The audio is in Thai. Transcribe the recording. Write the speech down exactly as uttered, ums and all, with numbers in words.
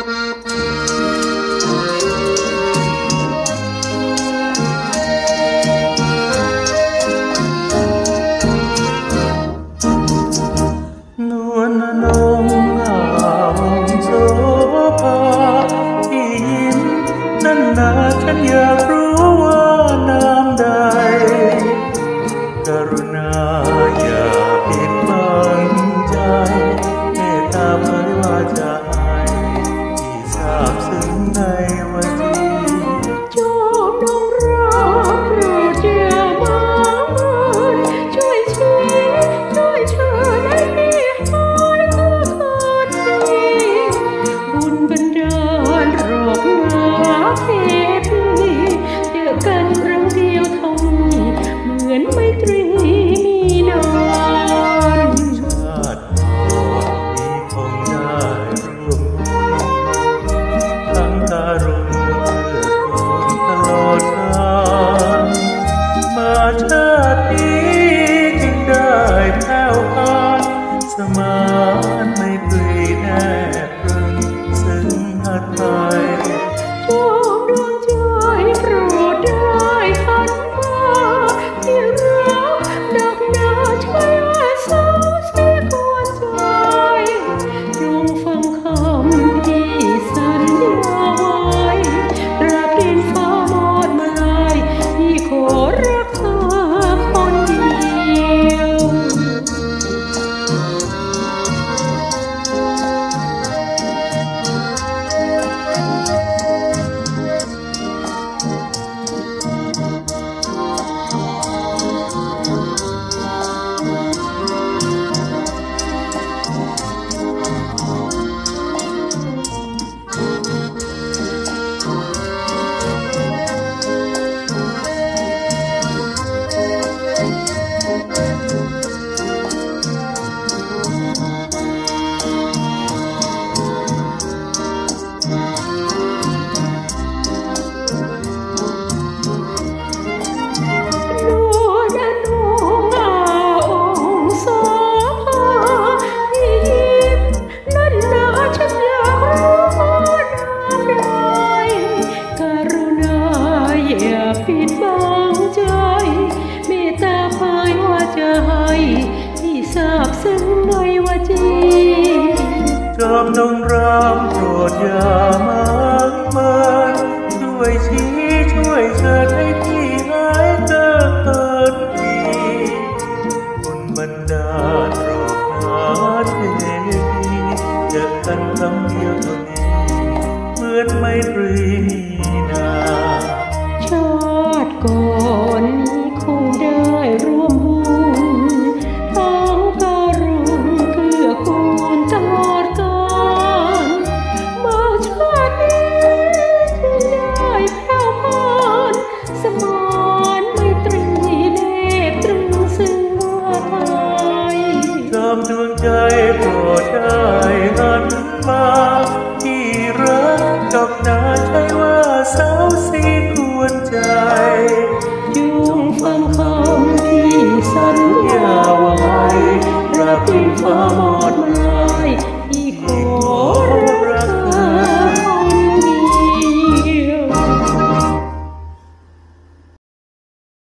ฉันอยากรู้ว่าน้ำใดกรุณาอย่าปิดบังใจเมตตาเผยว่าจะให้ที่ทราบซึ้งในวันที่จอมดงรักโปรดอย่ามาเมินช่วยชี้ช่วยเชิญให้พี่หายก็คนดีบุญบันดาลรอกนาเทกันครั้งเดียวเท่านี้เหมือนไมตรีมีนานชาติก่อนนี้คงได้ร่วมทั้งการุณเพื่อรวมตลอดกาลมาชาตินี้จึงได้แผ่วพานสมานไมตรีแนบพรึงซึ่งหัตถ์ไทยจอมดวงใจโปรดได้หันมาที่รักดักหน้าช่วยอาสาเสียก่อนใจจงฟังคำที่สัญญาไว้ตราบดินฟ้ามอดมาลายพี่ขอรักเธอคนเดียวปิดบังใจเมตตาพายว่าจะให้ที่ทราบซึ้งในวาจีจอมดงรามโปรดอย่ามาเมินช่วยชี้ช่วยเชิญให้พี่หายเจอเกินทีบุญบันดาลรอกนาเทพีเจอกันครั้งเดียวเท่านี้เหมือนไมตรีมีนาชาติก่อนนี้คงได้ร่วมบุญทั้งการุณเกื้อกูลตลอดกาลมาชาตินี้จึงได้แผ่วพานสมานไมตรีเนบตรึงซึ่งไทยจอมดวงใจ